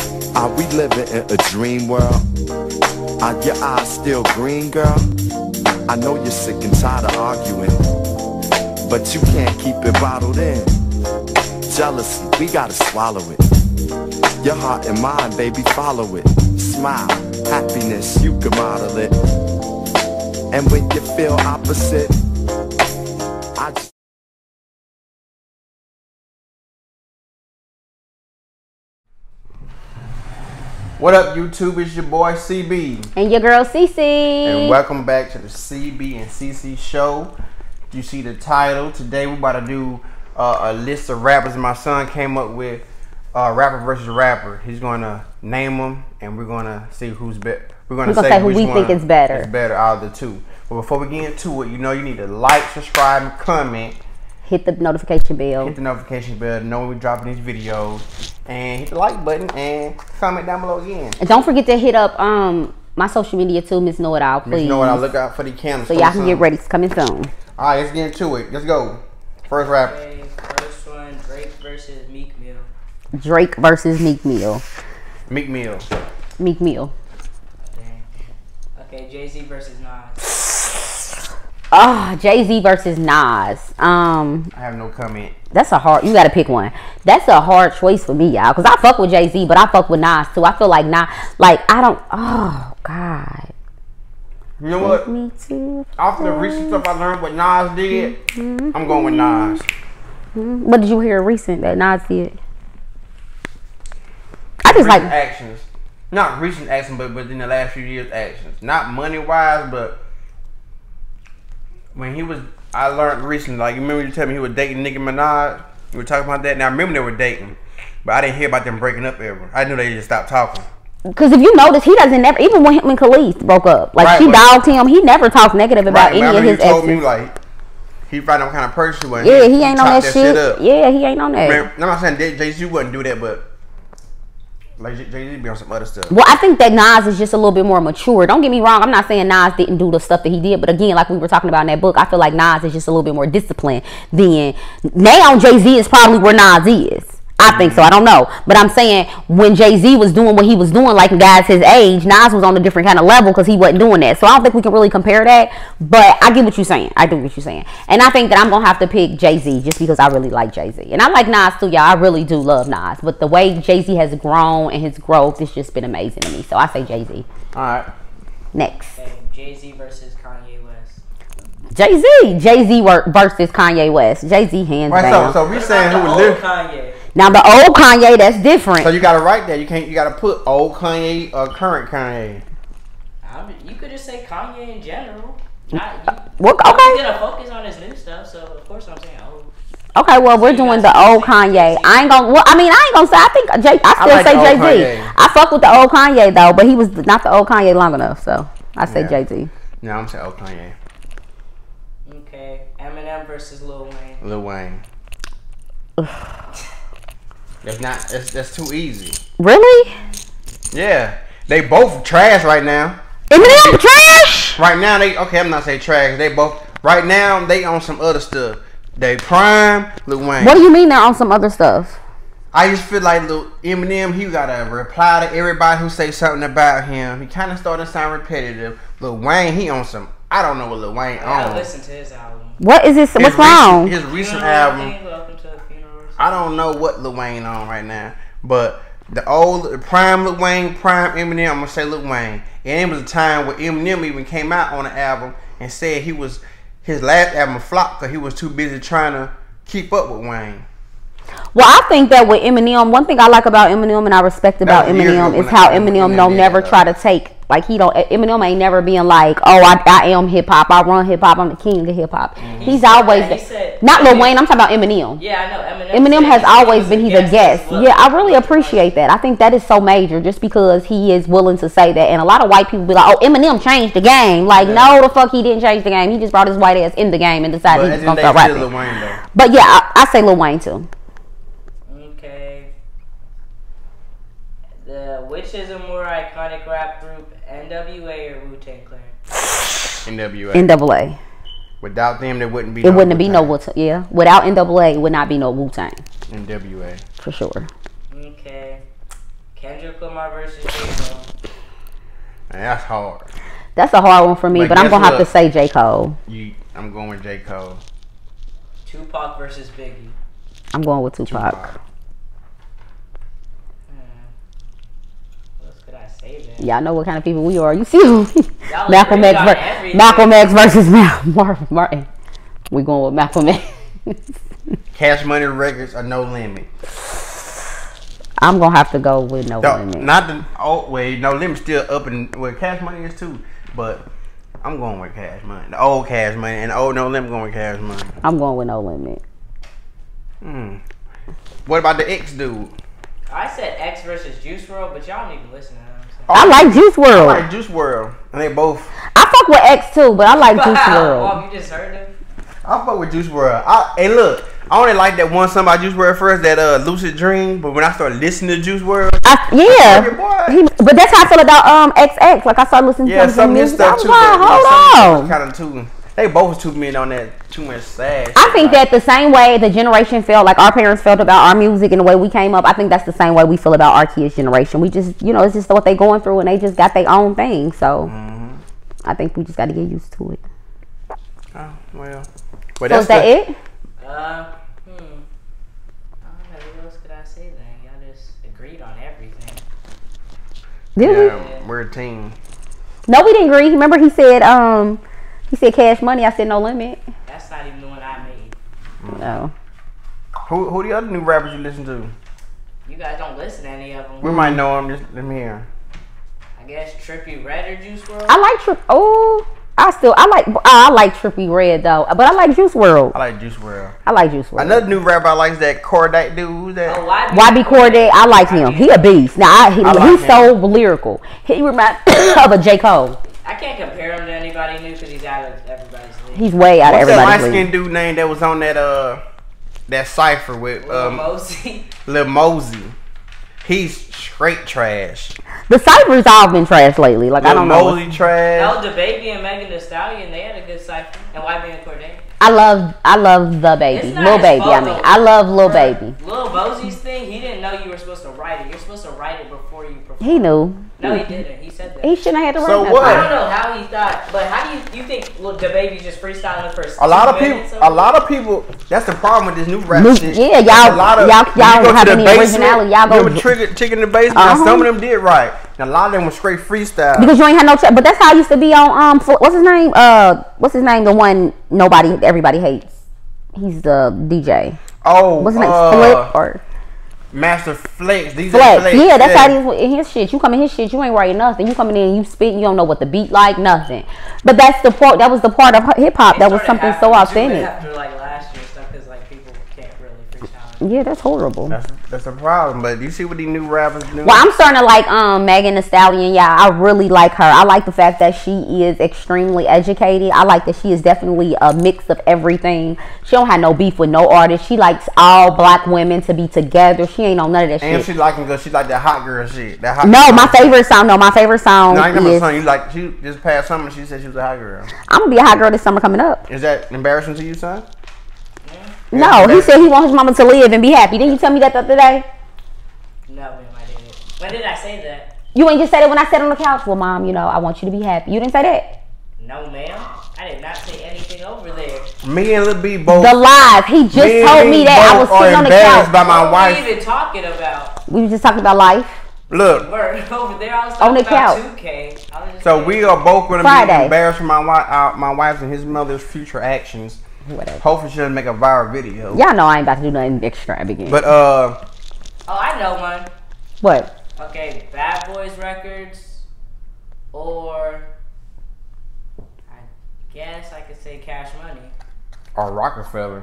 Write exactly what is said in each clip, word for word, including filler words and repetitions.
Are we living in a dream world? Are your eyes still green, girl? I know you're sick and tired of arguing, but you can't keep it bottled in. Jealousy, we gotta swallow it. Your heart and mind, baby, follow it. Smile, happiness, you can model it. And when you feel opposite, I just What up, YouTube? It's your boy C B and your girl C C, and welcome back to the C B and C C show. You see the title. Today we're about to do uh, a list of rappers my son came up with. Uh, rapper versus rapper. He's gonna name them, and we're gonna see who's better. We're gonna, we're gonna say, say who which we one think is better. Is better out of the two. But before we get into it, you know you need to like, subscribe, and comment. Hit the notification bell. Hit the notification bell to know when we're dropping these videos. And hit the like button and comment down below again. And don't forget to hit up um my social media too, Miss Know It All, please. Miss Know It All, look out for the candles. So y'all can get ready. It's coming soon. All right, let's get into it. Let's go. First rapper. Okay, first one, Drake versus Meek Mill. Drake versus Meek Mill. Meek Mill. Meek Mill. Dang. Okay, Jay-Z versus Nas. Oh, Jay-Z versus Nas. Um, I have no comment. That's a hard. You got to pick one. That's a hard choice for me, y'all. Cause I fuck with Jay-Z, but I fuck with Nas too. I feel like Nas. Like I don't. Oh God. You know what? Me too. After the recent stuff I learned what Nas did, mm-hmm. I'm going with Nas. Mm-hmm. What did you hear recent that Nas did? I just recent like actions. Not recent actions, but but in the last few years actions. Not money wise, but when he was, I learned recently. Like you remember you told me he was dating Nicki Minaj. We were talking about that. Now I remember they were dating, but I didn't hear about them breaking up ever. I knew they just stopped talking. Because if you notice, he doesn't never, even when him and Khalees broke up, like right, she dogged him, he never talked negative about right, any of his exes. He told exes. me like he found out what kind of person he was. Yeah, he, he ain't on that, that shit. shit Yeah, he ain't on that. Man, I'm not saying Jay-Z wouldn't do that, but like Jay-Z be on some other stuff. Well, I think that Nas is just a little bit more mature. Don't get me wrong. I'm not saying Nas didn't do the stuff that he did, but again, like we were talking about in that book, I feel like Nas is just a little bit more disciplined than now. Jay-Z is probably where Nas is. I think so. I don't know. But I'm saying when Jay-Z was doing what he was doing, like guys his age, Nas was on a different kind of level because he wasn't doing that. So I don't think we can really compare that. But I get what you're saying. I do what you're saying. And I think that I'm going to have to pick Jay-Z just because I really like Jay-Z. And I like Nas too, y'all. I really do love Nas. But the way Jay-Z has grown and his growth has just been amazing to me. So I say Jay-Z. All right. Next. Okay, Jay-Z versus Kanye West. Jay-Z. Jay-Z versus Kanye West. Jay-Z hands right, down. So, so we saying who old live. Kanye? Now the old Kanye, that's different. So you gotta write that. You can't. You gotta put old Kanye or current Kanye. I mean, you could just say Kanye in general. Not, you, Well, okay. He's gonna focus on his new stuff, so of course I'm saying old. Okay, well we're doing the old Kanye. I ain't gonna. Well, I mean, I ain't gonna say. I think Jay. I still I like say Jay Z. Kanye. I fuck with the old Kanye though, but he was not the old Kanye long enough, so I say Yeah. Jay Z. No, I'm saying old Kanye. Okay, Eminem versus Lil Wayne. Lil Wayne. That's not. That's that's too easy. Really? Yeah, they both trash right now. Eminem trash? Right now they okay. I'm not saying trash. They both right now they on some other stuff. They prime Lil Wayne. What do you mean they're on some other stuff? I just feel like Lil Eminem, he gotta reply to everybody who say something about him. He kind of starting to sound repetitive. Lil Wayne, he on some. I don't know what Lil Wayne I on. listen to his album. What is this? His What's recent, wrong? His recent Funeral, album. I think, Welcome to a Funeral. I don't know what Lil Wayne on right now, but the old the prime Lil Wayne, prime Eminem, I'm gonna say Lil Wayne. And it was a time where Eminem even came out on the album and said he was his last album flopped because he was too busy trying to keep up with Wayne. Well, I think that with Eminem, one thing I like about Eminem and I respect about That was years Eminem ago is when how I- when Eminem Eminem don't did never that, try to take, like he don't, Eminem ain't never being like, oh, I, I am hip hop, I run hip hop, I'm the king of hip hop. Mm-hmm. He's said always, that. He said- not Lil Wayne, I'm talking about Eminem. Yeah, I know. Eminem, Eminem said has he always was been, he's a as guest. well. Yeah, I really appreciate that. I think that is so major just because he is willing to say that. And a lot of white people be like, oh, Eminem changed the game. Like, Yeah. no, the fuck he didn't change the game. He just brought his white ass in the game and decided But he at was the going end to of start the day, rapping. still Lil Wayne though. But yeah, I, I say Lil Wayne too. Okay. The which is a more iconic rap group, N W A or Wu-Tang Clan? N W A. N double A. Without them, there wouldn't be. It no wouldn't be no Wu-Tang. Wu-Tang. Yeah, without N double A, it would not be no Wu-Tang N W A. for sure. Okay. Kendrick Lamar versus J. Cole. Man, that's hard. That's a hard one for me, But but I'm guess gonna have what? to say J. Cole. You, I'm going with J. Cole. Tupac versus Biggie. I'm going with Tupac. Tupac. What else could I say then? Y'all know what kind of people we are. You see, Y'all Malcolm agreed X, on ver- everything. Malcolm X versus Mal- Marvin Martin. We going with Malcolm X. Cash Money Records or No Limit. I'm gonna have to go with No No, Limit. not the oh wait, No Limit still up and well, Cash Money is too, but I'm going with Cash Money, the old Cash Money, and the old No Limit going with Cash Money. I'm going with No Limit. Hmm. What about the X dude? I said X versus Juice world, but y'all don't even listen to them. So. I like Juice I world. like Juice world, and they both. I fuck with X too, but I like Juice world. Oh, you just heard them? I fuck with Juice world. I, hey, look, I only like that one song by Juice world first, that uh, Lucid Dream. But when I started listening to Juice world, I, yeah, Fucking boy. he, but that's how I feel about um X X. Like I started listening yeah, to some some of his music. I stuff was too. like, hold on. Kind of too. They both was too men on that too much sad. I shit, think like- that the same way the generation felt, like our parents felt about our music and the way we came up, I think that's the same way we feel about our kids' generation. We just, you know, it's just what they going through and they just got their own thing. So Mm-hmm. I think we just got to get used to it. Oh, well. But So is that the- it? Uh, hmm. I don't know. What else could I say then? Y'all just agreed on everything. Did we? Yeah, we're a team. No, we didn't agree. Remember he said, um, he said Cash Money. I said No Limit. That's not even the one I made. No. Who who the other new rappers you listen to? You guys don't listen to any of them. We might know them. Just let me hear. I guess Trippy Red or Juice world. I like Trip. Oh, I still I like I like Trippy Red though, but I like Juice world. I like Juice world. I like Juice world. Another new rapper I like is that Corday dude. Who's that? Oh, Y B Y B Corday, I like him. He a beast. Now I, he, I like he's him. so lyrical. He reminds of a J. Cole. I can't compare him to anybody new because he's out of everybody's league. He's way out What's of that light everybody's league. skinned dude name that was on that uh that cipher with Lil um Mosey. Lil Mosey? He's straight trash. The ciphers all been trash lately. Like I Lil don't know. Mosey trash. El DaBaby and Megan Thee Stallion, they had a good cipher. And Y B and Corday. I love I love the baby, It's not Lil his Baby. fault, I mean, though. I love Lil For Baby. Lil Mosey's thing, he didn't know you were supposed to write it. You're supposed to write it before you perform. He knew. No, he didn't. He said that. He shouldn't have had to write So nothing. what? I don't know how he thought, but how do you you think Lil DaBaby just freestyling the first A lot of two people, minutes a lot of people. That's the problem with this new rap New- shit. yeah, There's y'all- a lot of- y'all- when y'all you go don't to have the any basement, originality. Y'all go- remember Trigger Chicken in the basement. Uh-huh. Now, some of them did right. And a lot of them was straight freestyle. Because you ain't had no tra- but that's how I used to be on um Fl- what's his name? Uh what's his name? The one nobody everybody hates. He's the D J. oh, What's his name? uh, Flip or Master Flex. These Flex. Flex. Yeah, that's how it is in his shit. You come in his shit, you ain't writing nothing. You coming in, you spit, you don't know what the beat like, nothing. But that's the part. That was the part of hip hop that was something so authentic. After like last year stuff, because like people can't really freestyle. Yeah, that's horrible. That's that's a problem. But you see what these new rappers do? Well, I'm starting to like um Megan Thee Stallion. Yeah, I really like her. I like the fact that she is extremely educated. I like that she is definitely a mix of everything. She don't have no beef with no artist. She likes all black women to be together. She ain't on none of that and shit. she liking good. She like that hot girl shit. That hot. No, girl my shit. favorite song. No, my favorite song No, I remember the is. song you like. She just past summer. She said she was a hot girl. I'm gonna be a hot girl this summer coming up. Is that embarrassing to you, son? No, he said he wants his mama to live and be happy. Didn't you tell me that the other day? No, ma'am, I didn't. When did I say that? You ain't just said it when I sat on the couch. Well, mom, you know, I want you to be happy. You didn't say that. No, ma'am. I did not say anything over there. Me and Lil B both. The lies. He just me and told me B that I was both are sitting on the embarrassed couch. by my what wife. were we even talking about? We were just talking about life. Look, We're over there. I was On talking the about couch. two K. I was just so saying- we are both going to be Friday. embarrassed for my wife, uh, my wife's and his mother's future actions. Whatever. Hopefully, she'll make a viral video. Y'all know I ain't about to do nothing extravagant. But uh, Oh, I know one. What? Okay, Bad Boys Records, or I guess I could say Cash Money. or Rockefeller.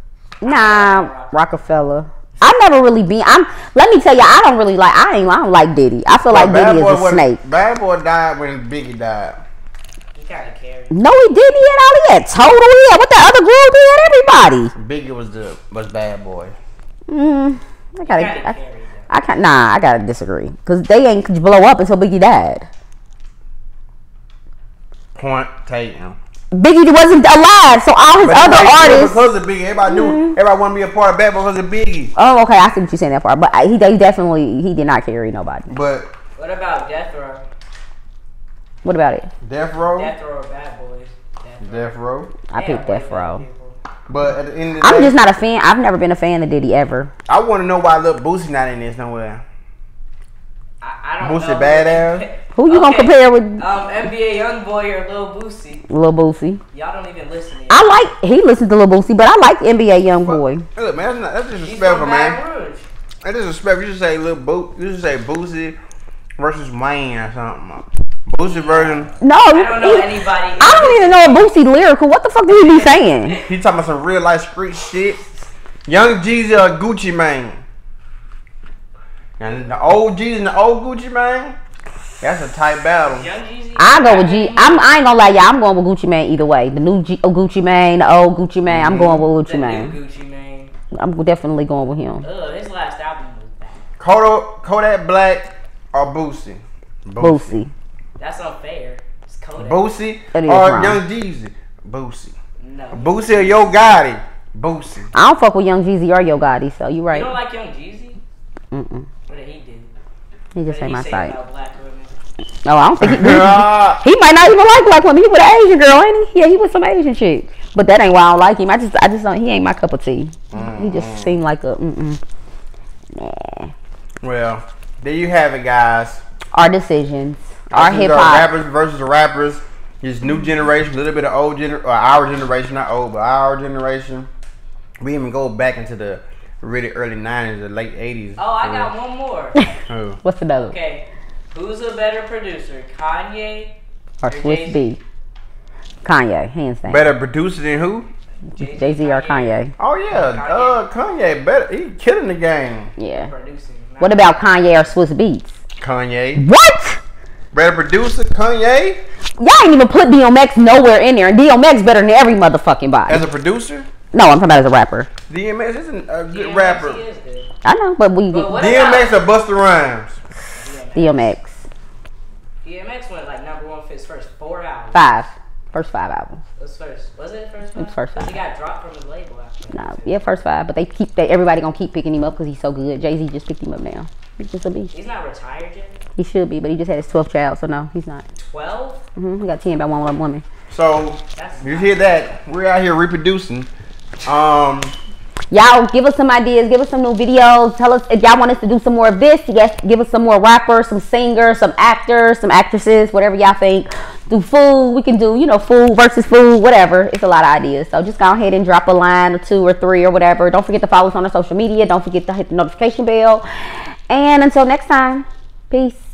Nah, Rockefeller. I never really been. I'm. Let me tell you, I don't really like. I ain't. I don't like Diddy. I feel like Bad Diddy is Boy a was- snake. Bad Boy died when Biggie died. He kind of carried. No, he didn't. He had all he had. Total. He had what the other girl did. Everybody. Biggie was the was Bad Boy. Mm, I gotta. Kinda I, carried. I can't. Nah, I gotta disagree because they ain't blow up until Biggie died. Point taken. Biggie wasn't alive, so all his But other everybody knew artists. because of Biggie. Everybody knew. Mhm. Everybody wanted to be a part of Bad Boy because of Biggie. Oh, okay, I see what you're saying that part, but he, he definitely he did not carry nobody. But What about Death Row? What about it? Death Row, Death Row or Bad Boys? Death Row. Death Row. I They picked have way Death better Row. people. But at the end of the I'm day, just not a fan. I've never been a fan of Diddy ever. I want to know why Lil Boosie not in this nowhere. I, I don't Boosie know. badass? Who you gonna Okay, compare with Um, N B A YoungBoy or Lil Boosie? Lil Boosie? Y'all don't even listen to him. I like he listens to Lil Boosie, but I like N B A YoungBoy. Hey, look, man, that's, not, that's He's disrespectful, from man. Baton Rouge. That's disrespectful. You should say Lil Bo- You should say Boosie versus Wayne or something. Boosie version. No, I don't know he- anybody. I don't even know a Boosie lyrical. What the fuck do he be saying? He talking about some real life street shit. Young Jeezy or Gucci Mane. And the old Jeezy and the old Gucci Mane. That's a tight battle. Young Jeezy. I go with G. I'm, I ain't gonna lie, y'all. I'm going with Gucci Mane either way. The new G, oh, Gucci Mane, the old Gucci Mane. I'm going with The Gucci new Mane. Gucci Mane. I'm definitely going with him. Ugh, his last album was bad. Kodak, Kodak Black or Boosie? Boosie. That's unfair. It's Kodak. Boosie That is or wrong. Young Jeezy? Boosie. No. Boosie or Yo Gotti? Boosie. I don't fuck with Young Jeezy or Yo Gotti, so you You right. don't like Young Jeezy? Mm-mm. What did he do? He What just did ain't he my say side. about black women? No, I don't think he, he, Ah, he might not even like black women. He with an Asian girl, ain't he? Yeah, he with some Asian chick. But that ain't why I don't like him. I just, I just don't. He ain't my cup of tea. He just seemed like a. Mm-mm. Nah. well, there you have it, guys. Our decisions, our This is hip our hop. rappers versus the rappers. This new generation, a little bit of old gener, or our generation, not old, but our generation. We even go back into the really early nineties, or late eighties. Oh, I got one more. Oh. What's another? Okay. Who's a better producer, Kanye Or or Swiss Jay-Z? B. Kanye, hands down. Better producer than who? Jay Z or Kanye? Oh yeah, Kanye. uh, Kanye better. He killing the game. Yeah. Producing. not- What about Kanye or Swiss Beats? Kanye What? better producer. Kanye Y'all ain't even put D M X nowhere in there, and D M X better than every motherfucking body. as a producer. No, I'm talking about as a rapper. D M X isn't a good D M X, rapper. He is good. I know, but we But what D M X about or Busta Rhymes. D M X D M X went like number one for his first four albums. five, first five albums. It was first. Was it first? It was Five? first 'Cause five. He got dropped from his label after. that, No, too. yeah, first five. But they keep they, everybody gonna keep picking him up because he's so good. Jay Z just picked him up now. He's just a beast. He's not retired yet. He should be, but he just had his twelfth child, so no, he's not. Twelve. hmm He got ten by one one woman. So That's you hear that? We're out here reproducing. Um, Y'all give us some ideas, give us some new videos. Tell us if y'all want us to do some more of this. Yes, give us some more rappers, some singers, some actors, some actresses, whatever y'all think. Do food, we can do, you know, food versus food, whatever. It's a lot of ideas. So just go ahead and drop a line or two or three or whatever. Don't forget to follow us on our social media. Don't forget to hit the notification bell. And until next time, peace.